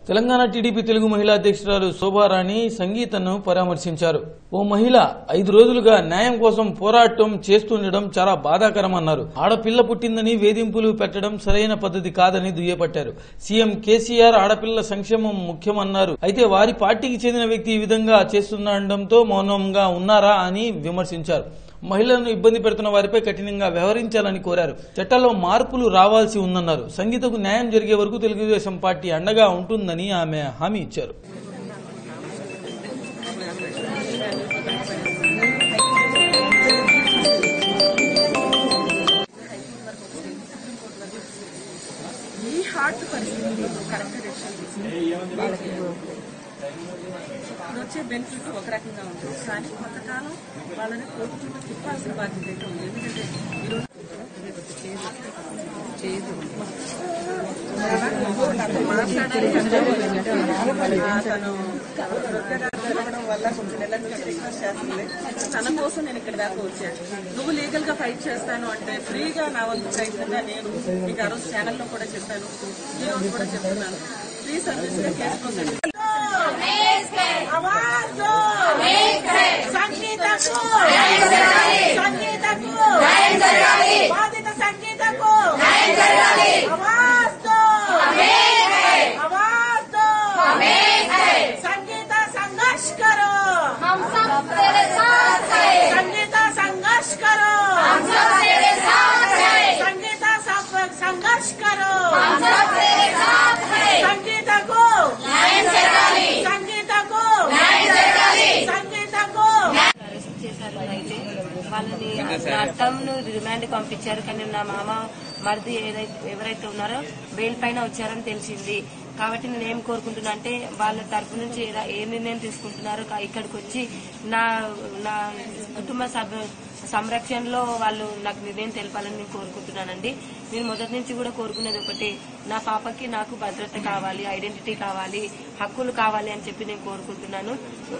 Telangana TDP Telugu మహిళా అధ్యక్షురాలు శోభారాణి సంగీతను పరామర్శించారు. ఓ మహిళ 5 రోజులుగా న్యాయం కోసం పోరాటం చేస్తుండడం చాలా బాధాకరమన్నారు. ఆడపిల్ల పుట్టిందని వేధింపులు పెట్టడం సరైన పద్ధతి కాదని దుయ్యబట్టారు. సీఎం కేసీఆర్ ఆడపిల్లల సంక్షేమం ముఖ్యమన్నారు. అయితే వారి పార్టీకి చెందిన వ్యక్తి ఈ విధంగా చేస్తుండటంతో మౌనంగా ఉన్నారా అని విమర్శించారు. మహిళలను ఇబ్బంది పెడుతున్న వారిపై కఠినంగా వ్యవహరించాలని కోరారు. చట్టాల్లో మార్పులు రావాల్సి ఉందన్నారు. సంగీతకు న్యాయం జరిగే వరకు తెలుగుదేశం పార్టీ అండగా ఉంటుందని ఆమె హామీ ఇచ్చారు. వచ్చే బెనిఫిట్ ఒక రకంగా ఉంటుంది, కానీ కొంతకాలం వాళ్ళని కోర్టు చుట్టూ తిప్పాల్సిన బాధ్యత అయితే ఉంది. ఎందుకంటే ఈరోజు తను జరగడం వల్ల కొంచెం నెల నుంచి రిక్వెస్ట్ చేస్తుంది. తన కోసం నేను ఇక్కడ దాకా వచ్చాను. నువ్వు లీగల్ గా ఫైట్ చేస్తాను అంటే ఫ్రీగా నా వంతు ప్రయత్నంగా నేను మీకు ఆ రోజు ఛానల్లో కూడా చెప్పాను, ఈ రోజు కూడా చెప్తున్నాను. ఫ్రీ సర్వీస్ గా కేసు కోసం బాధిత సంగీతకు సంగీత సంఘర్ష్ కరో, సంగీత సంఘర్ష్ కరో, సంగీత సంఘర్ష్ కరో, సంగీతకు సంగీతకు సంగీతకు అయితే వాళ్ళని నా అత్తమ్మను రిమాండ్ పంపించారు. కానీ నా మామ మరిది ఎవరైతే ఉన్నారో బెయిల్ పైన వచ్చారని తెలిసింది. కాబట్టి నేను ఏం కోరుకుంటున్నా అంటే వాళ్ళ తరపు నుంచి ఏ నిర్ణయం తీసుకుంటున్నారో ఇక్కడికి వచ్చి నా నా కుటుంబ సంరక్షణలో వాళ్ళు నాకు నిర్ణయం తెలపాలని నేను కోరుకుంటున్నానండి. నేను మొదటి నుంచి కూడా కోరుకునేది ఒకటి, నా పాపకి నాకు భద్రత కావాలి, ఐడెంటిటీ కావాలి, హక్కులు కావాలి అని చెప్పి నేను కోరుకుంటున్నాను.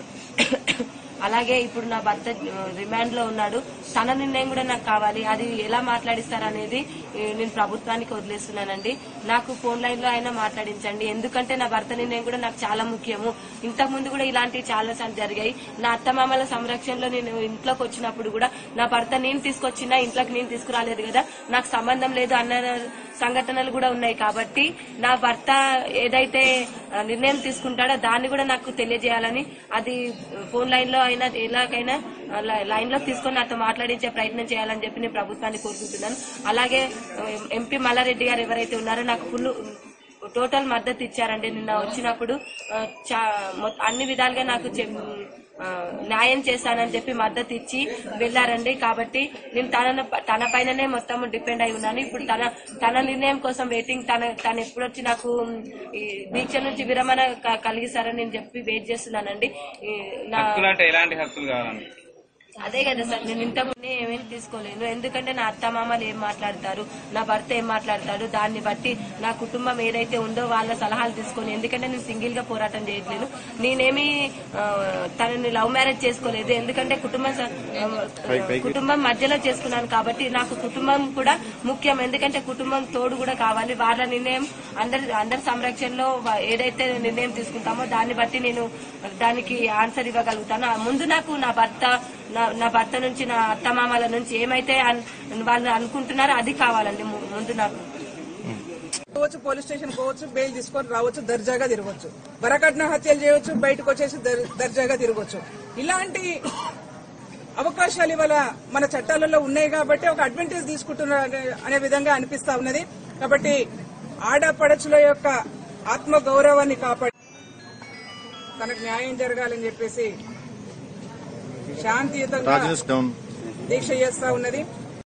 అలాగే ఇప్పుడు నా భర్త రిమాండ్ లో ఉన్నాడు, తన నిర్ణయం కూడా నాకు కావాలి. అది ఎలా మాట్లాడిస్తారనేది నేను ప్రభుత్వానికి వదిలేస్తున్నానండి. నాకు ఫోన్ లైన్ లో అయినా మాట్లాడించండి, ఎందుకంటే నా భర్త నిర్ణయం కూడా నాకు చాలా ముఖ్యము. ఇంతకు ముందు కూడా ఇలాంటివి చాలా సార్లు జరిగాయి. నా అత్తమామల సంరక్షణలో నేను ఇంట్లోకి వచ్చినప్పుడు కూడా నా భర్త నేను తీసుకొచ్చినా ఇంట్లోకి నేను తీసుకురాలేదు కదా, నాకు సంబంధం లేదు అన్న సంఘటనలు కూడా ఉన్నాయి. కాబట్టి నా భర్త ఏదైతే నిర్ణయం తీసుకుంటాడో దాన్ని కూడా నాకు తెలియజేయాలని, అది ఫోన్ లైన్ లో అయినా ఎలాగైనా లైన్ లో తీసుకొని నాతో మాట్లాడించే ప్రయత్నం చేయాలని చెప్పి నేను ప్రభుత్వాన్ని కోరుకుంటున్నాను. అలాగే ఎంపీ మల్లారెడ్డి గారు ఎవరైతే ఉన్నారో నాకు ఫుల్ టోటల్ మద్దతు ఇచ్చారండి. నిన్న వచ్చినప్పుడు అన్ని విధాలుగా నాకు న్యాయం చేస్తానని చెప్పి మద్దతు ఇచ్చి వెళ్లారండి. కాబట్టి నేను తన పైననే మొత్తం డిపెండ్ అయి ఉన్నాను. ఇప్పుడు తన నిర్ణయం కోసం వెయిటింగ్. తను ఎప్పుడొచ్చి నాకు దీక్ష నుంచి విరమణ కలిగిస్తారని నేను చెప్పి వెయిట్ చేస్తున్నానండి. ఎలాంటి హక్కులు కావాలండి? అదే కదా సార్, నేను ఇంతకుముందే ఏమేమి తీసుకోలేను. ఎందుకంటే నా అత్తమామలు ఏం మాట్లాడతారు, నా భర్త ఏం మాట్లాడతాడు, దాన్ని బట్టి నా కుటుంబం ఏదైతే ఉందో వాళ్ళ సలహాలు తీసుకొని, ఎందుకంటే నేను సింగిల్ గా పోరాటం చేయట్లేదు. నేనేమి తనని లవ్ మ్యారేజ్ చేసుకోలేదు, ఎందుకంటే కుటుంబం మధ్యలో చేసుకున్నాను. కాబట్టి నాకు కుటుంబం కూడా ముఖ్యం, ఎందుకంటే కుటుంబం తోడు కూడా కావాలి. వాళ్ళ నిర్ణయం అందరి సంరక్షణలో ఏదైతే నిర్ణయం తీసుకుంటామో దాన్ని బట్టి నేను దానికి ఆన్సర్ ఇవ్వగలుగుతాను. ముందు నాకు నా భర్త నుంచి, నా అత్తమామల నుంచి ఏమైతే వాళ్ళు అనుకుంటున్నారో అది కావాలండి ముందు నాకు. పోలీస్ స్టేషన్ పోవచ్చు, బెయిల్ తీసుకొని రావచ్చు, దర్జాగా తిరగవచ్చు, వరకట్న హత్యలు చేయవచ్చు, బయటకు వచ్చేసి దర్జాగా తిరగవచ్చు. ఇలాంటి అవకాశాలు ఇవాళ మన చట్టాలలో ఉన్నాయి కాబట్టి ఒక అడ్వాంటేజ్ తీసుకుంటున్నారు అనే విధంగా అనిపిస్తా ఉన్నది. కాబట్టి ఆడపడచుల యొక్క ఆత్మ గౌరవాన్ని కాపాడి తనకు న్యాయం జరగాలని చెప్పేసి శాంతియుతంగా దీక్ష చేస్తా ఉన్నది.